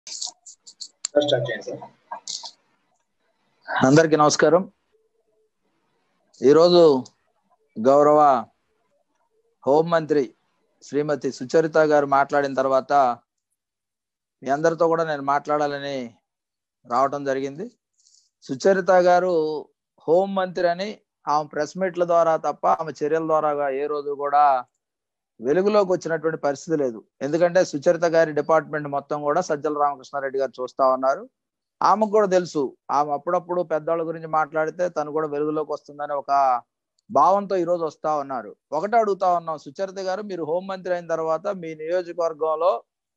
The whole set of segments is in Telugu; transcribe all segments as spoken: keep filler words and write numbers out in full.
అందరికీ నమస్కారం. ఈరోజు గౌరవ హోంమంత్రి శ్రీమతి సుచరిత గారు మాట్లాడిన తర్వాత మీ అందరితో కూడా నేను మాట్లాడాలని రావడం జరిగింది. సుచరిత గారు హోంమంత్రి అని ఆమె ప్రెస్ మీట్ల ద్వారా తప్ప ఆమె చర్యల ద్వారా ఏ రోజు కూడా వెలుగులోకి వచ్చినటువంటి పరిస్థితి లేదు. ఎందుకంటే సుచరిత గారి డిపార్ట్మెంట్ మొత్తం కూడా సజ్జల రామకృష్ణారెడ్డి గారు చూస్తా ఉన్నారు. ఆమెకు కూడా తెలుసు ఆమె అప్పుడప్పుడు పెద్దవాళ్ళ గురించి మాట్లాడితే తను కూడా వెలుగులోకి వస్తుందని ఒక భావంతో ఈ రోజు వస్తా ఉన్నారు. ఒకటే అడుగుతా ఉన్నాం, సుచరిత గారు మీరు హోంమంత్రి అయిన తర్వాత మీ నియోజకవర్గంలో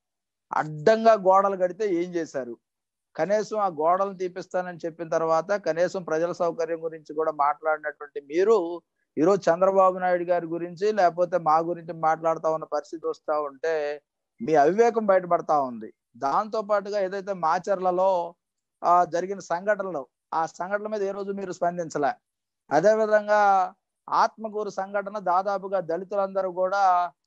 అడ్డంగా గోడలు కడితే ఏం చేశారు? కనీసం ఆ గోడలు తీపిస్తానని చెప్పిన తర్వాత కనీసం ప్రజల సౌకర్యం గురించి కూడా మాట్లాడినటువంటి మీరు ఈరోజు చంద్రబాబు నాయుడు గారి గురించి లేకపోతే మా గురించి మాట్లాడుతూ ఉన్న పరిస్థితి వస్తూ ఉంటే మీ అవివేకం బయటపడతా ఉంది. దాంతో పాటుగా ఏదైతే మాచర్లలో ఆ జరిగిన సంఘటనలు ఆ సంఘటనల మీద ఏ రోజు మీరు స్పందించలే. అదేవిధంగా ఆత్మకూరు సంఘటన దాదాపుగా దళితులందరూ కూడా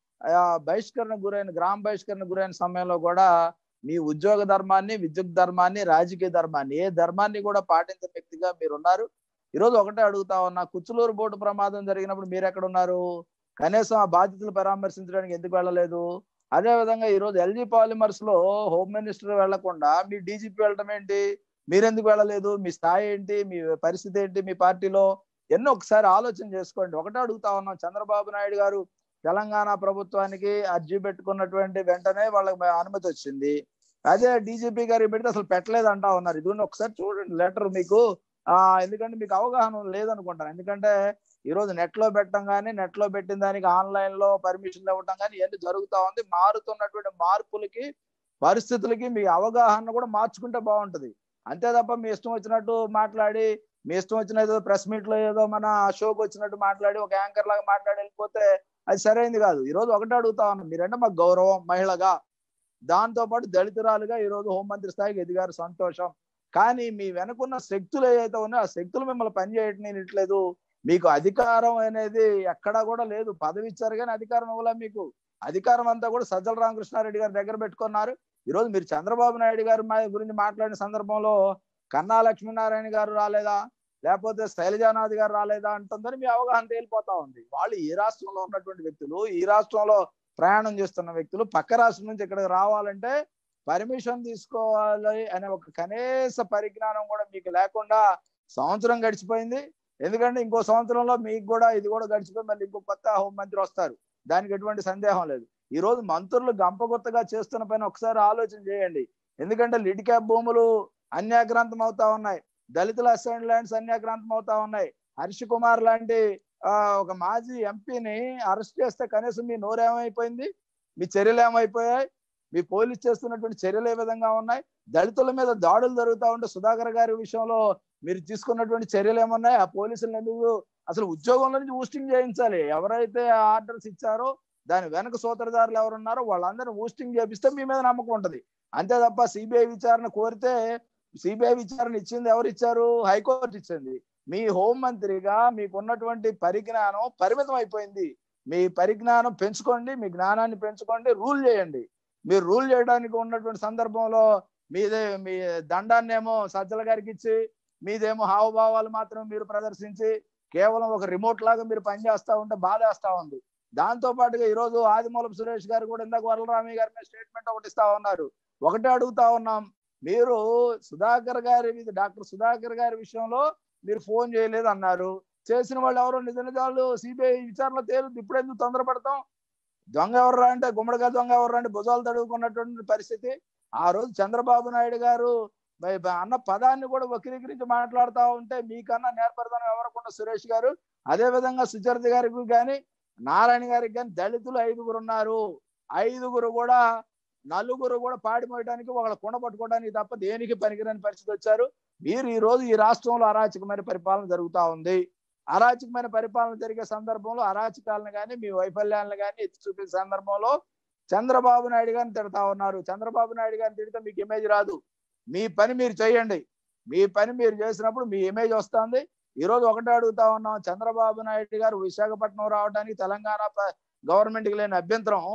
బహిష్కరణ గురైన గ్రామ బహిష్కరణ గురైన సమయంలో కూడా మీ ఉద్యోగ ధర్మాన్ని, విద్యుత్ ధర్మాన్ని, రాజకీయ ధర్మాన్ని ఏ ధర్మాన్ని కూడా పాటించిన వ్యక్తిగా మీరున్నారు. ఈరోజు ఒకటే అడుగుతా ఉన్నా, కుచ్చులూరు బోటు ప్రమాదం జరిగినప్పుడు మీరు ఎక్కడ ఉన్నారు? కనీసం ఆ బాధితులు పరామర్శించడానికి ఎందుకు వెళ్ళలేదు? అదేవిధంగా ఈరోజు ఎల్జీ పాలిమర్స్ లో హోమ్ మినిస్టర్ వెళ్లకుండా మీ డీజీపీ వెళ్ళడం ఏంటి? మీరెందుకు వెళ్ళలేదు? మీ స్థాయి ఏంటి? మీ పరిస్థితి ఏంటి? మీ పార్టీలో ఎన్నో ఒకసారి ఆలోచన చేసుకోండి. ఒకటే అడుగుతా ఉన్నాం, చంద్రబాబు నాయుడు గారు తెలంగాణ ప్రభుత్వానికి అర్జీ పెట్టుకున్నటువంటి వెంటనే వాళ్ళకి అనుమతి వచ్చింది. అదే డీజీపీ గారికి పెడితే అసలు పెట్టలేదు అంటా ఉన్నారు. ఇది ఒకసారి చూడండి లెటర్ మీకు. ఆ ఎందుకంటే మీకు అవగాహన లేదనుకుంటాను. ఎందుకంటే ఈ రోజు నెట్ లో పెట్టడం కానీ నెట్ లో పెట్టిన దానికి ఆన్లైన్ లో పర్మిషన్లు ఇవ్వడం కానీ ఇవన్నీ జరుగుతా ఉంది. మారుతున్నటువంటి మార్పులకి పరిస్థితులకి మీ అవగాహన కూడా మార్చుకుంటే బాగుంటది. అంతే తప్ప మీ ఇష్టం వచ్చినట్టు మాట్లాడి మీ ఇష్టం వచ్చిన ఏదో ప్రెస్ మీట్ లో ఏదో మన షోకి వచ్చినట్టు మాట్లాడి ఒక యాంకర్ లాగా మాట్లాడి వెళ్ళిపోతే అది సరైనది కాదు. ఈ రోజు ఒకటే అడుగుతా ఉన్నాం, మీరంటే మాకు గౌరవం మహిళగా, దాంతో పాటు దళితురాలుగా ఈ రోజు హోంమంత్రి స్థాయికి ఎదిగారు, సంతోషం. కానీ మీ వెనుకున్న శక్తులు ఏవైతే ఉన్నాయో ఆ శక్తులు మిమ్మల్ని పనిచేయట్లేదు. మీకు అధికారం అనేది ఎక్కడా కూడా లేదు. పదవి ఇచ్చారు కానీ అధికారం ఇవ్వలే. మీకు అధికారం అంతా కూడా సజ్జల రామకృష్ణారెడ్డి గారి దగ్గర పెట్టుకున్నారు. ఈరోజు మీరు చంద్రబాబు నాయుడు గారి గురించి మాట్లాడిన సందర్భంలో కన్నా లక్ష్మీనారాయణ గారు రాలేదా, లేకపోతే శైలజానాథ్ గారు రాలేదా అంటుందని మీ అవగాహన తేలిపోతా ఉంది. వాళ్ళు ఈ రాష్ట్రంలో ఉన్నటువంటి వ్యక్తులు, ఈ రాష్ట్రంలో ప్రయాణం చేస్తున్న వ్యక్తులు పక్క రాష్ట్రం నుంచి ఇక్కడికి రావాలంటే పర్మిషన్ తీసుకోవాలి అనే ఒక కనీస పరిజ్ఞానం కూడా మీకు లేకుండా సంవత్సరం గడిచిపోయింది. ఎందుకంటే ఇంకో సంవత్సరంలో మీకు కూడా ఇది కూడా గడిచిపోయి మళ్ళీ ఇంకో కొత్త హోంమంత్రి వస్తారు, దానికి ఎటువంటి సందేహం లేదు. ఈ రోజు మంత్రులు గంపగొత్తగా చేస్తున్న పైన ఒకసారి ఆలోచన చేయండి. ఎందుకంటే లిడ్ క్యాప్ భూములు అన్యాక్రాంతం అవుతా ఉన్నాయి, దళితుల అసైన్ ల్యాండ్స్ అన్యాక్రాంతం అవుతా ఉన్నాయి. హర్ష్ కుమార్ లాంటి ఆ ఒక మాజీ ఎంపీని అరెస్ట్ చేస్తే కనీసం మీ నోరేమైపోయింది? మీ చర్యలు ఏమైపోయాయి? మీ పోలీసు చేస్తున్నటువంటి చర్యలు ఏ విధంగా ఉన్నాయి? దళితుల మీద దాడులు జరుగుతూ ఉంటే సుధాకర్ గారి విషయంలో మీరు తీసుకున్నటువంటి చర్యలు ఏమన్నాయి? ఆ పోలీసులను ఎందుకు అసలు ఉద్యోగంలో నుంచి ఊస్టింగ్ చేయించాలి? ఎవరైతే ఆర్డర్స్ ఇచ్చారో దాని వెనక సూత్రధారులు ఎవరున్నారో వాళ్ళందరినీ ఊస్టింగ్ చేపిస్తే మీ మీద నమ్మకం ఉంటది. అంతే తప్ప సిబిఐ విచారణ కోరితే సిబిఐ విచారణ ఇచ్చింది ఎవరు ఇచ్చారు? హైకోర్టు ఇచ్చింది. మీ హోంమంత్రిగా మీకు ఉన్నటువంటి పరిజ్ఞానం పరిమితం అయిపోయింది. మీ పరిజ్ఞానం పెంచుకోండి, మీ జ్ఞానాన్ని పెంచుకోండి, రూల్ చేయండి. మీరు రూల్ చేయడానికి ఉన్నటువంటి సందర్భంలో మీదే మీ దండాన్ని ఏమో సజ్జల గారికి ఇచ్చి మీదేమో హావభావాలు మాత్రం మీరు ప్రదర్శించి కేవలం ఒక రిమోట్ లాగా మీరు పనిచేస్తా ఉంటే బాధేస్తా ఉంది. దాంతో పాటుగా ఈరోజు ఆదిమూలపు సురేష్ గారు కూడా ఇందాక వరలరామయ్య గారి మీద స్టేట్మెంట్ ఒకటి ఇస్తా ఉన్నారు. ఒకటే అడుగుతా ఉన్నాం, మీరు సుధాకర్ గారి మీద డాక్టర్ సుధాకర్ గారి విషయంలో మీరు ఫోన్ చేయలేదు అన్నారు. చేసిన వాళ్ళు ఎవరో నిజ నిజాలు సిబిఐ విచారణలో తేలుద్ది. ఇప్పుడు ఎందుకు తొందరపడతాం? దొంగ ఎవర్రా అంటే గుమ్మడిగా దొంగ ఎవర్రా అంటే భుజాలు తడువుకున్నటువంటి పరిస్థితి. ఆ రోజు చంద్రబాబు నాయుడు గారు అన్న పదాన్ని కూడా వక్రీకరించి మాట్లాడుతూ ఉంటే మీకన్నా నేర్పరితనం ఎవరకుండా సురేష్ గారు. అదే విధంగా సుచరిత గారికి కానీ నారాయణ గారికి కానీ దళితులు ఐదుగురు ఉన్నారు. ఐదుగురు కూడా నలుగురు కూడా పాడి మోయడానికి వాళ్ళ కుండ పట్టుకోవడానికి తప్ప దేనికి పనికిరాని పరిస్థితి వచ్చారు. మీరు ఈ రోజు ఈ రాష్ట్రంలో అరాచకమైన పరిపాలన జరుగుతూ ఉంది. అరాచకమైన పరిపాలన జరిగే సందర్భంలో అరాచకాలను కానీ మీ వైఫల్యాలను కానీ ఎత్తి చూపే సందర్భంలో చంద్రబాబు నాయుడు గారిని తిడతా ఉన్నారు. చంద్రబాబు నాయుడు గారిని తిడితే మీకు ఇమేజ్ రాదు. మీ పని మీరు చేయండి. మీ పని మీరు చేసినప్పుడు మీ ఇమేజ్ వస్తుంది. ఈ రోజు ఒకటే అడుగుతా ఉన్నాం, చంద్రబాబు నాయుడు గారు విశాఖపట్నం రావడానికి తెలంగాణ గవర్నమెంట్కి లేని అభ్యంతరం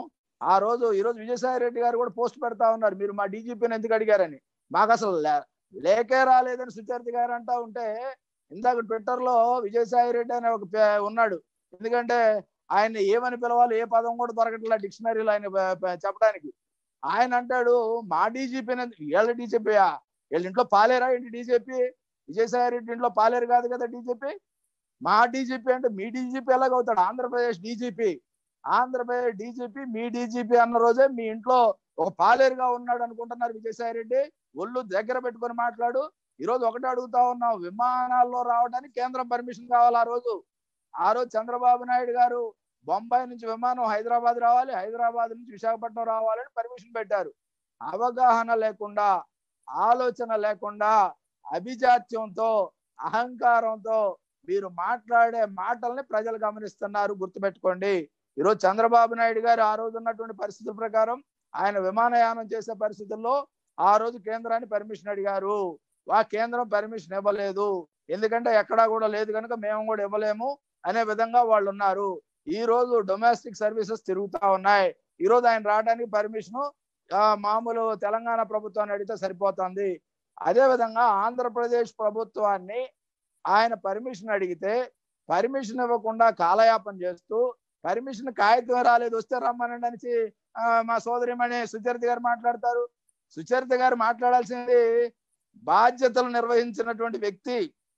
ఆ రోజు ఈ రోజు విజయసాయి రెడ్డి గారు కూడా పోస్ట్ పెడతా ఉన్నారు, మీరు మా డీజీపీని ఎందుకు అడిగారని. మాకు అసలు లేకే రాలేదని సుచరిత గారు అంటా ఉంటే, ఇందాక ట్విట్టర్ లో విజయసాయి రెడ్డి అనే ఒక ఉన్నాడు, ఎందుకంటే ఆయన ఏమని పిలవాలి ఏ పదం కూడా దొరకట్లా డిక్షనరీలో ఆయన చెప్పడానికి. ఆయన అంటాడు మా డీజీపీని, వీళ్ళ డీజీపీయా, వీళ్ళ ఇంట్లో పాలేరా ఏంటి డీజీపీ? విజయసాయి రెడ్డి ఇంట్లో పాలేరు కాదు కదా డీజీపీ. మా డీజీపీ అంటే మీ డీజీపీ ఎలాగవుతాడు? ఆంధ్రప్రదేశ్ డీజీపీ, ఆంధ్రప్రదేశ్ డీజీపీ మీ డీజీపీ అన్న రోజే మీ ఇంట్లో ఒక పాలేరుగా ఉన్నాడు అనుకుంటున్నారు విజయసాయి రెడ్డి. ఒళ్ళు దగ్గర పెట్టుకొని మాట్లాడు. ఈ రోజు ఒకటే అడుగుతా ఉన్నాం, విమానాల్లో రావడానికి కేంద్రం పర్మిషన్ కావాలి. ఆ రోజు ఆ రోజు చంద్రబాబు నాయుడు గారు బొంబాయి నుంచి విమానం హైదరాబాద్ రావాలి, హైదరాబాద్ నుంచి విశాఖపట్నం రావాలని పర్మిషన్ పెట్టారు. అవగాహన లేకుండా, ఆలోచన లేకుండా, అభిజాత్యంతో, అహంకారంతో మీరు మాట్లాడే మాటల్ని ప్రజలు గమనిస్తున్నారు, గుర్తుపెట్టుకోండి. ఈరోజు చంద్రబాబు నాయుడు గారు ఆ రోజు ఉన్నటువంటి పరిస్థితుల ప్రకారం ఆయన విమానయానం చేసే పరిస్థితుల్లో ఆ రోజు కేంద్రాన్ని పర్మిషన్ అడిగారు. ఆ కేంద్రం పర్మిషన్ ఇవ్వలేదు, ఎందుకంటే ఎక్కడా కూడా లేదు కనుక మేము కూడా ఇవ్వలేము అనే విధంగా వాళ్ళు ఉన్నారు. ఈ రోజు డొమెస్టిక్ సర్వీసెస్ తిరుగుతా ఉన్నాయి. ఈ రోజు ఆయన రావడానికి పర్మిషన్ మామూలు తెలంగాణ ప్రభుత్వాన్ని అడిగితే సరిపోతుంది. అదే విధంగా ఆంధ్రప్రదేశ్ ప్రభుత్వాన్ని ఆయన పర్మిషన్ అడిగితే పర్మిషన్ ఇవ్వకుండా కాలయాపన చేస్తూ, పర్మిషన్ కాగితం రాలేదు వస్తే రమ్మనండి అనేసి మా సోదరిమణి సుచరిత గారు మాట్లాడతారు. సుచరిత గారు మాట్లాడాల్సింది బాధ్యతలు నిర్వహించినటువంటి వ్యక్తి,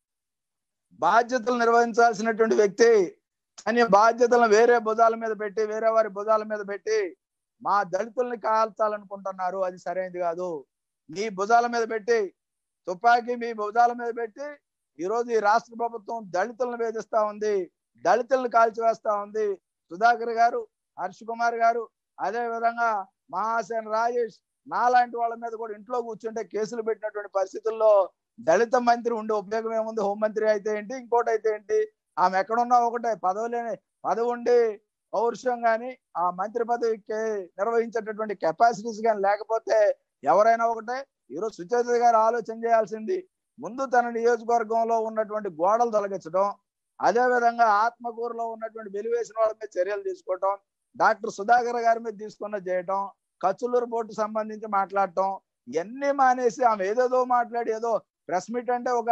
బాధ్యతలు నిర్వహించాల్సినటువంటి వ్యక్తి అని బాధ్యతలను వేరే భుజాల మీద పెట్టి, వేరే వారి భుజాల మీద పెట్టి మా దళితుల్ని కాల్చాలనుకుంటున్నారు. అది సరైనది కాదు. మీ భుజాల మీద పెట్టి, తుపాకీ మీ భుజాల మీద పెట్టి ఈరోజు ఈ రాష్ట్ర ప్రభుత్వం దళితులను వేధిస్తా ఉంది, దళితులను కాల్చివేస్తా ఉంది. సుధాకర్ గారు, హర్ష్ కుమార్ గారు, అదే విధంగా మహాసేన రాజేష్, నాలాంటి వాళ్ళ మీద కూడా ఇంట్లో కూర్చుంటే కేసులు పెట్టినటువంటి పరిస్థితుల్లో దళిత మంత్రి ఉండే ఉపయోగం ఏముంది? హోంమంత్రి అయితే ఏంటి, ఇంకోటి అయితే ఏంటి? ఆమె ఎక్కడున్నా ఒకటే, పదవి లేని పదవి ఉండి పౌరుషం కానీ ఆ మంత్రి పదవికి నిర్వహించేటటువంటి కెపాసిటీస్ కానీ లేకపోతే ఎవరైనా ఒకటే. ఈరోజు సుచరిత గారు ఆలోచన చేయాల్సింది ముందు తన నియోజకవర్గంలో ఉన్నటువంటి గోడలు తొలగించడం, అదే విధంగా ఆత్మకూరులో ఉన్నటువంటి వెలివేసిన వాళ్ళ మీద చర్యలు తీసుకోవటం, డాక్టర్ సుధాకర్ గారి మీద తీసుకున్న చేయటం, కచ్చులూరు బోర్డు సంబంధించి మాట్లాడటం, ఇవన్నీ మానేసి ఆమె ఏదేదో మాట్లాడి ఏదో ప్రెస్ మీట్ అంటే ఒక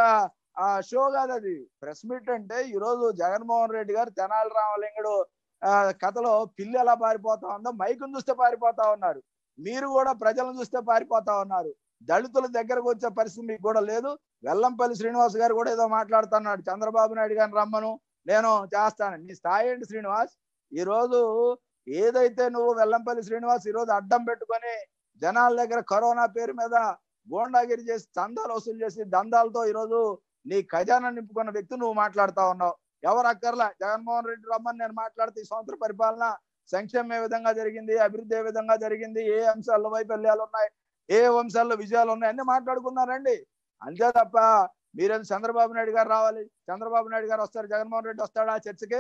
షో కాదు అది. ప్రెస్ మీట్ అంటే ఈరోజు జగన్మోహన్ రెడ్డి గారు తెనాలి రామలింగుడు ఆ కథలో పిల్లి ఎలా పారిపోతా ఉందో మైకును చూస్తే పారిపోతా ఉన్నారు. మీరు కూడా ప్రజలను చూస్తే పారిపోతా ఉన్నారు. దళితుల దగ్గరకు వచ్చే పరిస్థితి మీకు కూడా లేదు. వెల్లంపల్లి శ్రీనివాస్ గారు కూడా ఏదో మాట్లాడుతున్నాడు, చంద్రబాబు నాయుడు గారిని రమ్మను నేను చేస్తాను. నీ స్థాయి ఏంటి శ్రీనివాస్? ఈ రోజు ఏదైతే నువ్వు వెల్లంపల్లి శ్రీనివాస్ ఈ రోజు అడ్డం పెట్టుకొని జనాల దగ్గర కరోనా పేరు మీద గోండాగిరి చేసి చందాలు వసూలు చేసి దందాలతో ఈరోజు నీ ఖజానా నింపుకున్న వ్యక్తి నువ్వు మాట్లాడుతా ఉన్నావు. ఎవరు అక్కర్లా, జగన్మోహన్ రెడ్డి రమ్మని నేను మాట్లాడితే ఈ సంవత్సర పరిపాలన సంక్షేమం ఏ విధంగా జరిగింది, అభివృద్ధి ఏ విధంగా జరిగింది, ఏ అంశాల్లో వైఫల్యాలు ఉన్నాయి, ఏ అంశాల్లో విజయాలు ఉన్నాయి అన్ని మాట్లాడుకున్నారండి. అంతే తప్ప మీరేదో చంద్రబాబు నాయుడు గారు రావాలి, చంద్రబాబు నాయుడు గారు వస్తారు, జగన్మోహన్ రెడ్డి వస్తాడా చర్చకి?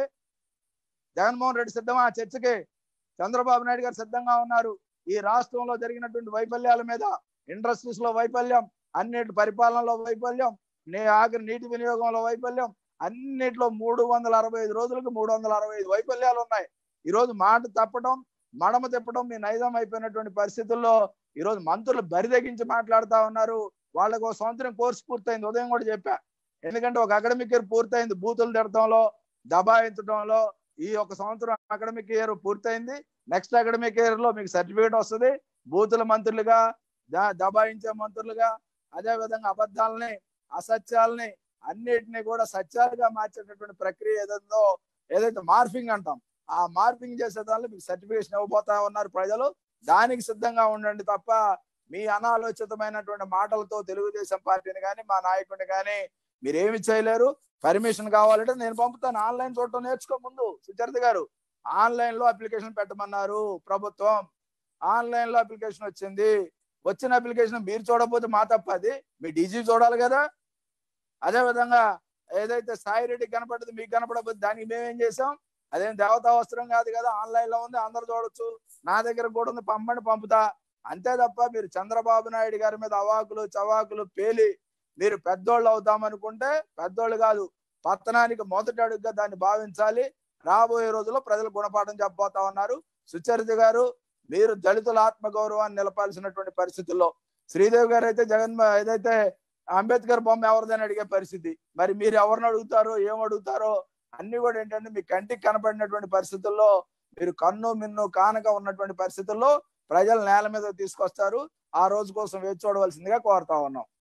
జగన్మోహన్ రెడ్డి సిద్ధమా చర్చకి? చంద్రబాబు నాయుడు గారు సిద్ధంగా ఉన్నారు. ఈ రాష్ట్రంలో జరిగినటువంటి వైఫల్యాల మీద, ఇండస్ట్రీస్ లో వైఫల్యం, అన్నిటి పరిపాలనలో వైఫల్యం, నీ ఆఖరి నీటి వినియోగంలో వైఫల్యం, అన్నిట్లో మూడు వందల అరవై ఐదు రోజులకు మూడు వందల అరవై ఐదు వైఫల్యాలు ఉన్నాయి. ఈరోజు మాట తప్పడం, మడమ తిప్పడం మీ నైజం అయిపోయినటువంటి పరిస్థితుల్లో ఈరోజు మంత్రులు బరిదగించి మాట్లాడుతా ఉన్నారు. వాళ్ళకు ఒక సంవత్సరం కోర్సు పూర్తయింది, ఉదయం కూడా చెప్పా. ఎందుకంటే ఒక అకాడమిక్ ఇయర్ పూర్తయింది, బూతులు తిడటంలో, దబాయించడంలో. ఈ ఒక సంవత్సరం అకాడమిక్ ఇయర్ పూర్తయింది. నెక్స్ట్ అకాడమిక్ ఇయర్ లో మీకు సర్టిఫికేట్ వస్తుంది. బూతుల మంత్రులుగా, దబాయించే మంత్రులుగా, అదే విధంగా అబద్ధాలని, అసత్యాలని అన్నిటినీ కూడా సత్యాలుగా మార్చేటటువంటి ప్రక్రియ ఏదైందో, ఏదైతే మార్ఫింగ్ అంటాం, ఆ మార్ఫింగ్ చేసే దానిలో మీకు సర్టిఫికేషన్ ఇవ్వబోతా ఉన్నారు ప్రజలు. దానికి సిద్ధంగా ఉండండి తప్ప మీ అనాలోచితమైనటువంటి మాటలతో తెలుగుదేశం పార్టీని కానీ మా నాయకుడిని కానీ మీరేమి చేయలేరు. పర్మిషన్ కావాలంటే నేను పంపుతాను, ఆన్లైన్ చూడటం నేర్చుకో. ముందు సుచరిత గారు ఆన్లైన్ లో అప్లికేషన్ పెట్టమన్నారు ప్రభుత్వం. ఆన్లైన్ లో అప్లికేషన్ వచ్చింది. వచ్చిన అప్లికేషన్ మీరు చూడకపోతే మా తప్పది, మీ డీజీ చూడాలి కదా. అదే విధంగా ఏదైతే సాయి రెడ్డికి కనపడదు మీకు కనపడకపోతే దానికి మేమేం చేసాం? అదేం దేవతా వస్త్రం కాదు కదా, ఆన్లైన్ లో ఉంది, అందరు చూడొచ్చు. నా దగ్గర కూడా ఉంది, పంపండి, పంపుతా. అంతే తప్ప మీరు చంద్రబాబు నాయుడు గారి మీద అవాకులు చవాకులు పేలి మీరు పెద్దోళ్ళు అవుతామనుకుంటే పెద్దోళ్ళు కాదు, పతనానికి మొదటి అడుగుగా దాన్ని భావించాలి. రాబోయే రోజుల్లో ప్రజలు గుణపాఠం చెప్పబోతా ఉన్నారు. సుచరిత గారు మీరు దళితుల ఆత్మగౌరవాన్ని నిలపాల్సినటువంటి పరిస్థితుల్లో, శ్రీదేవి గారు అయితే జగన్ ఏదైతే అంబేద్కర్ బొమ్మ ఎవరిదని అడిగే పరిస్థితి. మరి మీరు ఎవరిని అడుగుతారో ఏం అడుగుతారో అన్ని కూడా ఏంటంటే మీ కంటికి కనపడినటువంటి పరిస్థితుల్లో మీరు కన్ను మిన్ను కానక ఉన్నటువంటి పరిస్థితుల్లో ప్రజలు నేల మీద తీసుకొస్తారు. ఆ రోజు కోసం వేచి చూడవలసిందిగా కోరుతా ఉన్నాం.